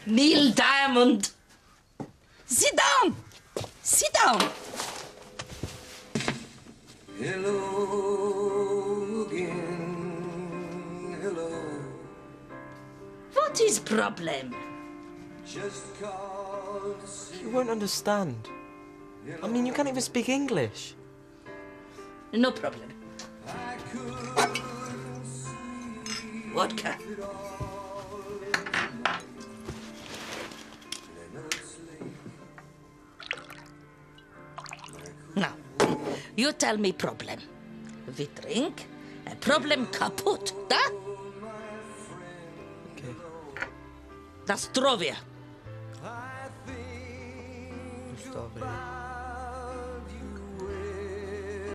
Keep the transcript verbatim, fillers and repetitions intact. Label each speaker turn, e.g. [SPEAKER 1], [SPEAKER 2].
[SPEAKER 1] Neil Diamond. Sit down. Sit down.
[SPEAKER 2] Hello again. Hello.
[SPEAKER 1] What is problem?
[SPEAKER 2] Just called to see.
[SPEAKER 3] You won't understand. I mean, you can't even speak English.
[SPEAKER 1] No problem.
[SPEAKER 2] I couldn't sleep.
[SPEAKER 1] Vodka. Now, you tell me problem. We drink. A problem kaput, da?
[SPEAKER 3] Okay.
[SPEAKER 1] Zdrowie.
[SPEAKER 3] Zdrowie.